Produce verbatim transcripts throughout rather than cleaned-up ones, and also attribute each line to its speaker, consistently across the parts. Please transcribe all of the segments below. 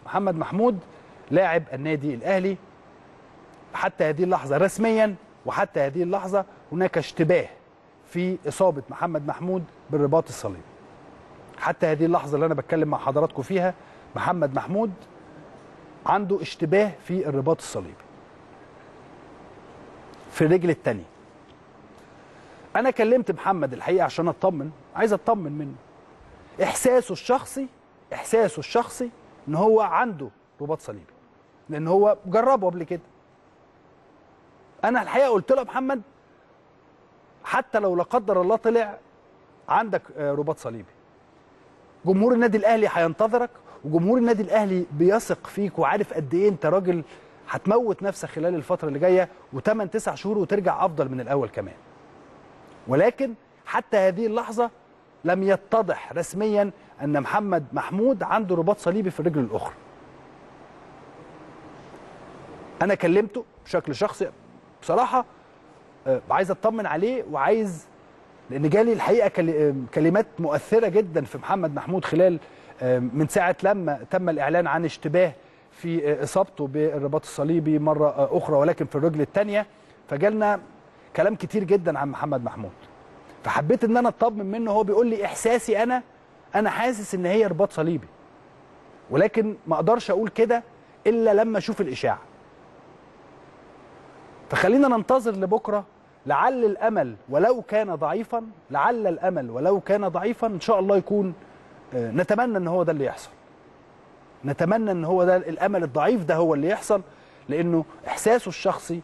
Speaker 1: محمد محمود لاعب النادي الاهلي حتى هذه اللحظه رسميا، وحتى هذه اللحظه هناك اشتباه في اصابه محمد محمود بالرباط الصليبي. حتى هذه اللحظه اللي انا بتكلم مع حضراتكم فيها محمد محمود عنده اشتباه في الرباط الصليبي في الرجل الثانيه. انا كلمت محمد الحقيقه عشان اطمن، عايز اطمن منه. احساسه الشخصي احساسه الشخصي ان هو عنده رباط صليبي، لان هو جربه قبل كده. انا الحقيقه قلت له يا محمد حتى لو لا قدر الله طلع عندك رباط صليبي، جمهور النادي الاهلي هينتظرك، وجمهور النادي الاهلي بيثق فيك وعارف قد ايه انت راجل هتموت نفسك خلال الفتره اللي جايه وثمانية تسعة شهور وترجع افضل من الاول كمان. ولكن حتى هذه اللحظه لم يتضح رسميا ان محمد محمود عنده رباط صليبي في الرجل الاخرى. انا كلمته بشكل شخصي بصراحه، عايز اطمن عليه، وعايز لان جالي الحقيقه كلمات مؤثره جدا في محمد محمود خلال من ساعه لما تم الاعلان عن اشتباه في اصابته بالرباط الصليبي مره اخرى ولكن في الرجل الثانيه. فجالنا كلام كتير جدا عن محمد محمود، فحبيت ان انا اطمن منه. هو بيقول لي احساسي انا انا حاسس ان هي رباط صليبي، ولكن ما اقدرش اقول كده الا لما اشوف الاشاعه. فخلينا ننتظر لبكره، لعل الامل ولو كان ضعيفا، لعل الامل ولو كان ضعيفا ان شاء الله يكون، نتمنى ان هو ده اللي يحصل. نتمنى ان هو ده الامل الضعيف ده هو اللي يحصل، لانه احساسه الشخصي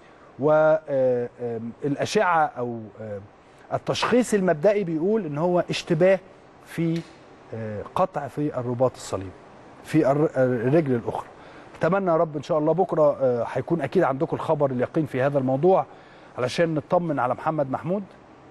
Speaker 1: والاشعه او التشخيص المبدئي بيقول ان هو اشتباه في قطع في الرباط الصليبي في الرجل الاخرى. اتمنى يا رب ان شاء الله بكره هيكون اكيد عندكم الخبر اليقين في هذا الموضوع علشان نطمن على محمد محمود.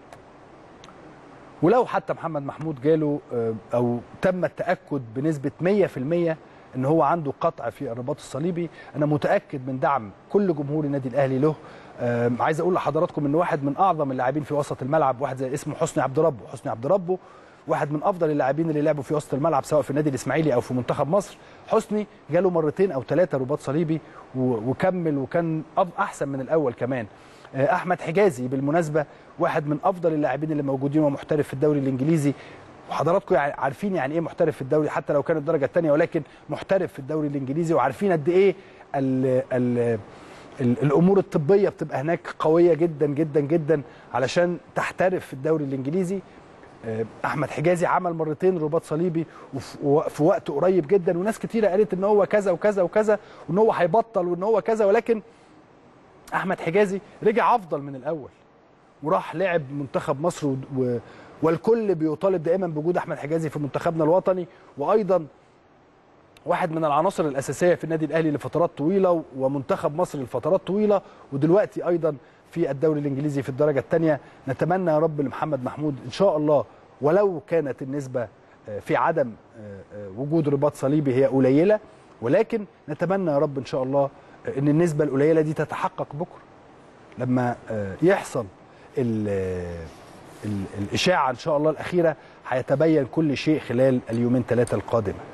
Speaker 1: ولو حتى محمد محمود جاله او تم التاكد بنسبه مية في المية ان هو عنده قطع في الرباط الصليبي، انا متاكد من دعم كل جمهور النادي الاهلي له. عايز اقول لحضراتكم ان واحد من اعظم اللاعبين في وسط الملعب، واحد زي اسمه حسني عبد ربه، حسني عبد ربه واحد من افضل اللاعبين اللي لعبوا في وسط الملعب سواء في النادي الاسماعيلي او في منتخب مصر. حسني جاله مرتين او ثلاثه رباط صليبي وكمل وكان احسن من الاول كمان. احمد حجازي بالمناسبه واحد من افضل اللاعبين اللي موجودين ومحترف في الدوري الانجليزي، وحضراتكم عارفين يعني ايه محترف في الدوري حتى لو كان الدرجه الثانيه، ولكن محترف في الدوري الانجليزي، وعارفين قد ايه ال ال الامور الطبيه بتبقى هناك قويه جدا جدا جدا علشان تحترف في الدوري الانجليزي. احمد حجازي عمل مرتين رباط صليبي وفي وقت قريب جدا، وناس كتيره قالت ان هو كذا وكذا وكذا وان هو هيبطل وان هو كذا، ولكن احمد حجازي رجع افضل من الاول وراح لعب منتخب مصر، و... والكل بيطالب دائما بوجود احمد حجازي في منتخبنا الوطني، وايضا واحد من العناصر الاساسيه في النادي الاهلي لفترات طويله ومنتخب مصر لفترات طويله، ودلوقتي ايضا في الدوري الانجليزي في الدرجه الثانيه. نتمنى يا رب لمحمد محمود ان شاء الله ولو كانت النسبه في عدم وجود رباط صليبي هي قليله، ولكن نتمنى يا رب ان شاء الله ان النسبه القليله دي تتحقق بكره لما يحصل ال ال الاشاعه ان شاء الله الاخيره. هيتبين كل شيء خلال اليومين ثلاثه القادمه.